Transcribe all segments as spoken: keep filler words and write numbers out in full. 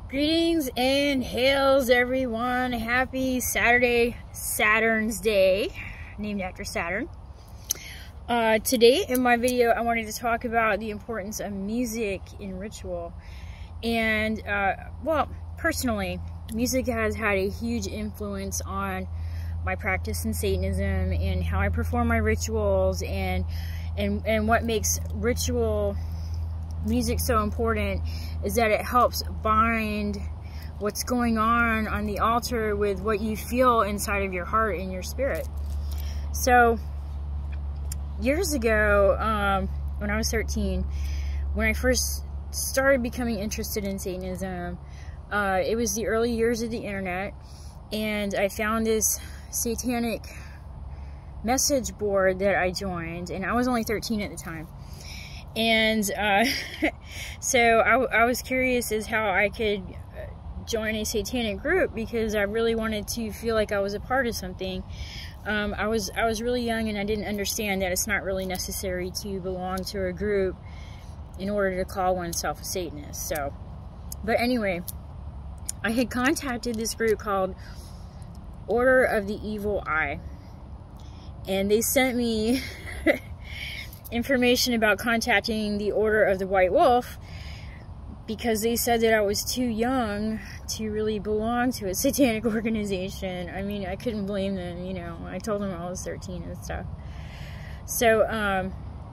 Greetings and hails, everyone. Happy Saturday, Saturn's Day, named after Saturn. Uh, today in my video, I wanted to talk about the importance of music in ritual. And, uh, well, personally, music has had a huge influence on my practice in Satanism and how I perform my rituals, and, and, and what makes ritual music so important is that it helps bind what's going on on the altar with what you feel inside of your heart and your spirit. So years ago, um, when I was thirteen, when I first started becoming interested in Satanism, uh, it was the early years of the internet, and I found this Satanic message board that I joined, and I was only thirteen at the time. And uh, so I, I was curious as how I could join a satanic group, because I really wanted to feel like I was a part of something. Um, I was I was really young, and I didn't understand that it's not really necessary to belong to a group in order to call oneself a Satanist. So, but anyway, I had contacted this group called Order of the Evil Eye, and they sent me information about contacting the Order of the White Wolf, because they said that I was too young to really belong to a satanic organization. I mean, I couldn't blame them, you know. I told them I was thirteen and stuff. So, um,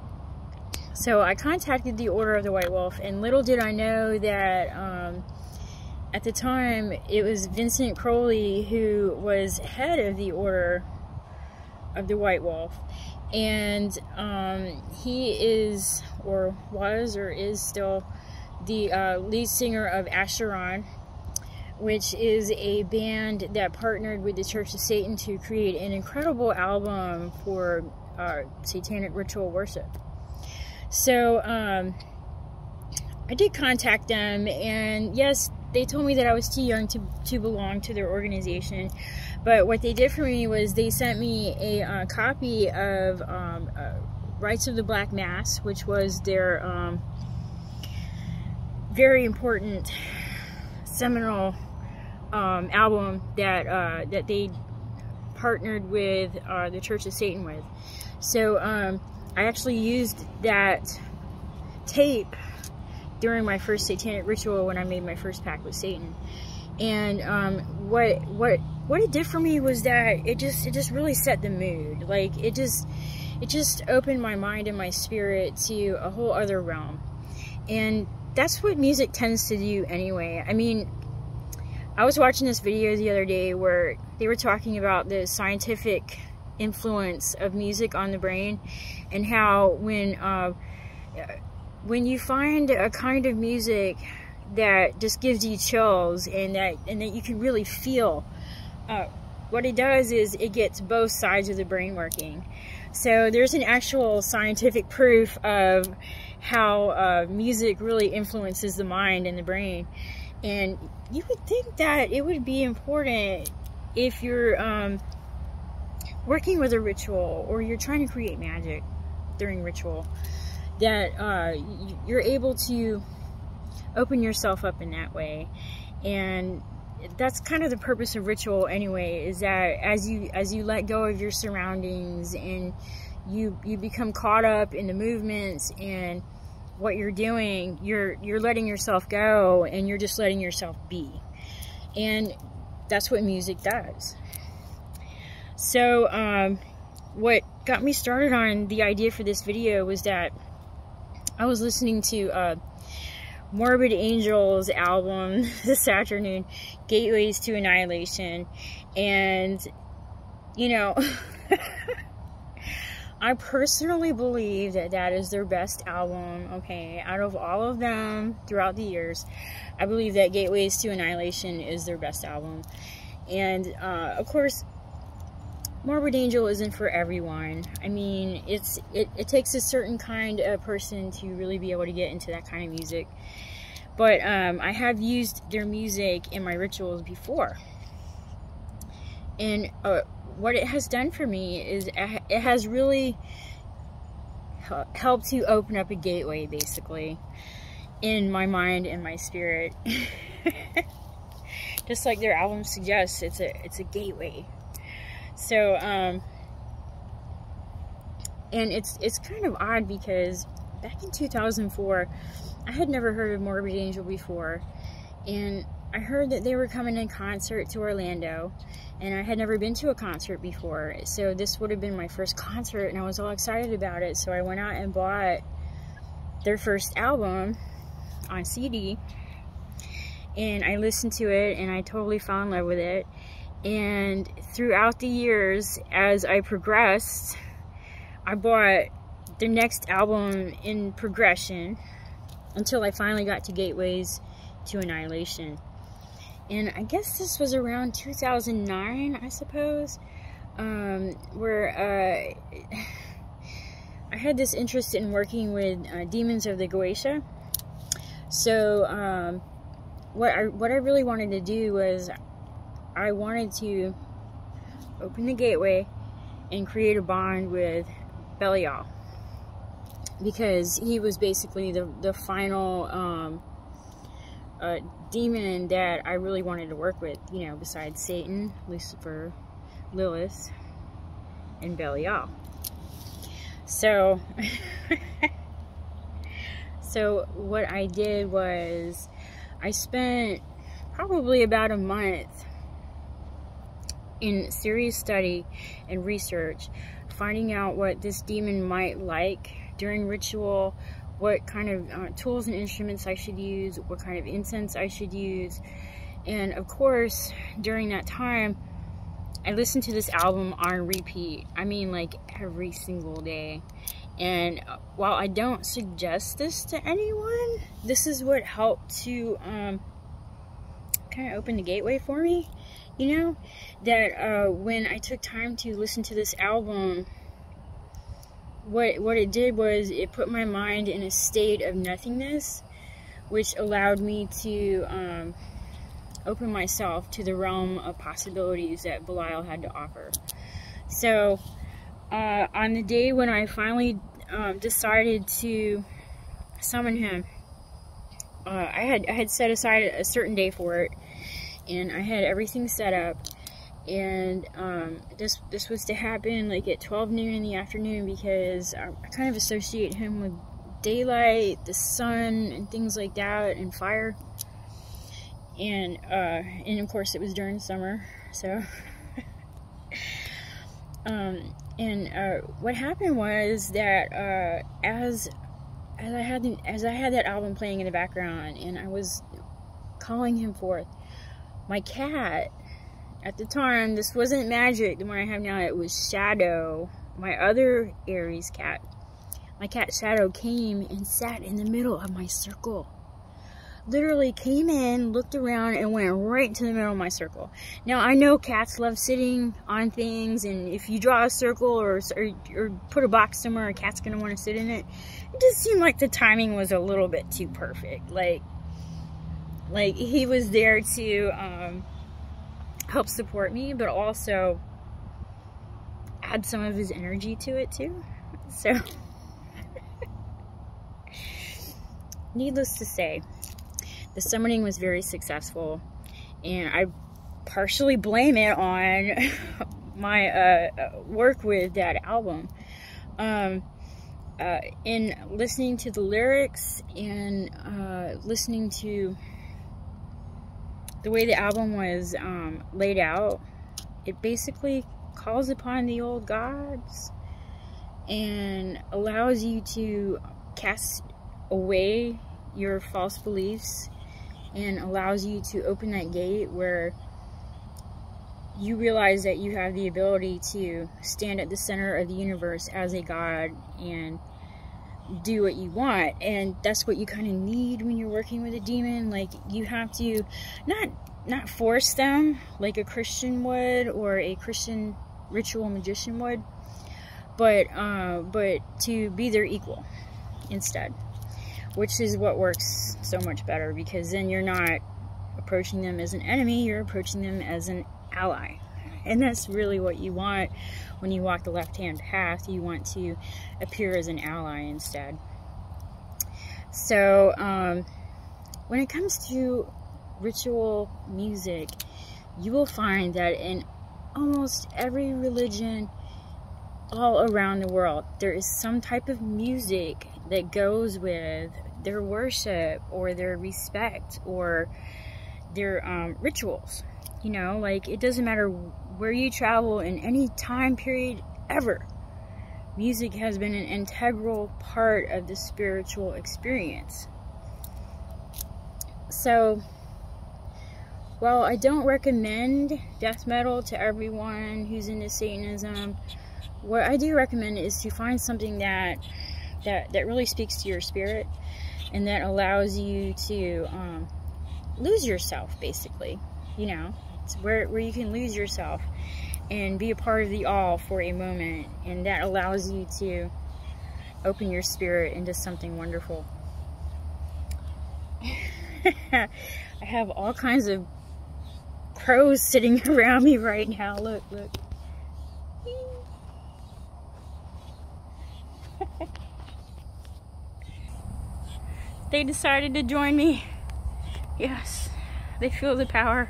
so I contacted the Order of the White Wolf, and little did I know that, um, at the time, it was Vincent Crowley who was head of the Order of the White Wolf. And um, he is, or was, or is still the uh, lead singer of Asheron, which is a band that partnered with the Church of Satan to create an incredible album for uh, satanic ritual worship. So um, I did contact them, and yes, they told me that I was too young to, to belong to their organization. But what they did for me was they sent me a uh, copy of um, uh, Rites of the Black Mass, which was their um, very important seminal um, album that uh, that they partnered with uh, the Church of Satan with. So um, I actually used that tape during my first satanic ritual when I made my first pact with Satan. And um, what what what it did for me was that it just it just really set the mood. Like it just it just opened my mind and my spirit to a whole other realm. And that's what music tends to do anyway. I mean, I was watching this video the other day where they were talking about the scientific influence of music on the brain, and how when uh, when you find a kind of music that just gives you chills, and that and that you can really feel, uh, what it does is it gets both sides of the brain working. So there's an actual scientific proof of how uh, music really influences the mind and the brain. And you would think that it would be important if you're um, working with a ritual, or you're trying to create magic during ritual, that uh, you're able to open yourself up in that way. And that's kind of the purpose of ritual anyway, is that as you as you let go of your surroundings, and you you become caught up in the movements and what you're doing, you're you're letting yourself go, and you're just letting yourself be. And that's what music does. So um, what got me started on the idea for this video was that I was listening to uh, Morbid Angel's album this afternoon, Gateways to Annihilation, and you know, I personally believe that that is their best album, okay? Out of all of them throughout the years, I believe that Gateways to Annihilation is their best album. And uh, of course, Morbid Angel isn't for everyone. I mean, it's it, it takes a certain kind of person to really be able to get into that kind of music. But um, I have used their music in my rituals before. And uh, what it has done for me is it has really helped to open up a gateway, basically. in my mind and my spirit. Just like their album suggests, it's a it's a gateway. So um and it's it's kind of odd because back in two thousand four, I had never heard of Morbid Angel before, and I heard that they were coming in concert to Orlando, and I had never been to a concert before, so this would have been my first concert, and I was all excited about it. So I went out and bought their first album on C D, and I listened to it, and I totally fell in love with it. And throughout the years, as I progressed, I bought the next album in progression until I finally got to Gateways to Annihilation. And I guess this was around two thousand nine, I suppose, um, where uh, I had this interest in working with uh, demons of the Goetia. So um, what I what I really wanted to do was I wanted to open the gateway and create a bond with Belial, because he was basically the the final um, uh, demon that I really wanted to work with, you know, besides Satan, Lucifer, Lilith, and Belial. So, so what I did was I spent probably about a month in serious study and research, finding out what this demon might like during ritual, what kind of uh, tools and instruments I should use, what kind of incense I should use. And of course, during that time, I listened to this album on repeat. I mean, like every single day. And while I don't suggest this to anyone, this is what helped to um, kind of open the gateway for me. You know, that uh, when I took time to listen to this album, what what it did was it put my mind in a state of nothingness, which allowed me to um, open myself to the realm of possibilities that Belial had to offer. So uh, on the day when I finally um, decided to summon him, uh, I had I had set aside a certain day for it, and I had everything set up. And um, this this was to happen like at twelve noon in the afternoon, because I, I kind of associate him with daylight, the sun, and things like that, and fire. And uh, and of course it was during summer, so. um, and uh, what happened was that uh, as as I had the, as I had that album playing in the background, and I was calling him forth, my cat. At the time, this wasn't Magic, the one I have now, it was Shadow, my other Aries cat. My cat Shadow came and sat in the middle of my circle. Literally came in, looked around, and went right into the middle of my circle. Now, I know cats love sitting on things, and if you draw a circle or, or, or put a box somewhere, a cat's going to want to sit in it. It just seemed like the timing was a little bit too perfect. Like, like he was there to... Um, help support me, but also add some of his energy to it too. So needless to say, the summoning was very successful, and I partially blame it on my uh, work with that album. Um, uh, in listening to the lyrics and uh, listening to the way the album was um, laid out, it basically calls upon the old gods and allows you to cast away your false beliefs, and allows you to open that gate where you realize that you have the ability to stand at the center of the universe as a god and do what you want. And that's what you kind of need when you're working with a demon. Like, you have to not not force them like a Christian would or a Christian ritual magician would, but uh, but to be their equal instead, which is what works so much better, because then you're not approaching them as an enemy, you're approaching them as an ally. And that's really what you want when you walk the left-hand path. You want to appear as an ally instead. So um, when it comes to ritual music, you will find that in almost every religion all around the world, there is some type of music that goes with their worship or their respect or their um, rituals. You know, like, it doesn't matter where you travel in any time period ever. Music has been an integral part of the spiritual experience. So, while I don't recommend death metal to everyone who's into Satanism, what I do recommend is to find something that that, that really speaks to your spirit and that allows you to um, lose yourself, basically. You know, it's where, where you can lose yourself and be a part of the all for a moment, and that allows you to open your spirit into something wonderful. I have all kinds of crows sitting around me right now. Look, look. They decided to join me. Yes, they feel the power.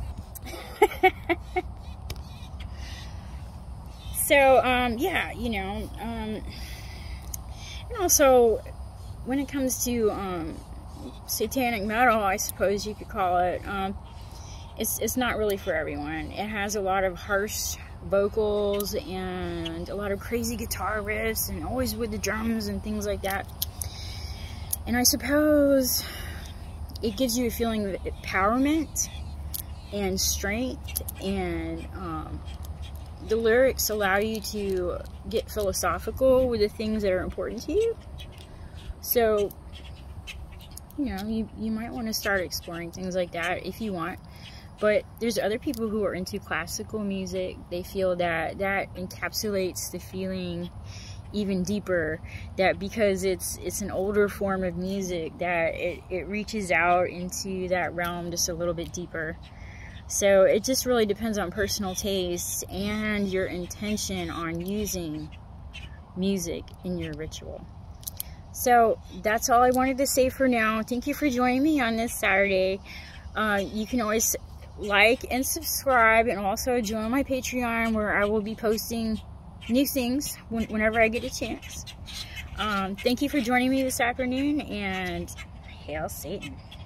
So, um, yeah, you know, um, and also, when it comes to, um, satanic metal, I suppose you could call it, um, it's, it's not really for everyone. It has a lot of harsh vocals and a lot of crazy guitar riffs and always with the drums and things like that. And I suppose it gives you a feeling of empowerment and strength, and um, the lyrics allow you to get philosophical with the things that are important to you. So, you know, you, you might want to start exploring things like that if you want. But there's other people who are into classical music. They feel that that encapsulates the feeling even deeper, that because it's it's an older form of music, that it, it reaches out into that realm just a little bit deeper. So it just really depends on personal taste and your intention on using music in your ritual. So that's all I wanted to say for now. Thank you for joining me on this Saturday. Uh, you can always like and subscribe, and also join my Patreon, where I will be posting new things when, whenever I get a chance. Um, thank you for joining me this afternoon, and hail Satan.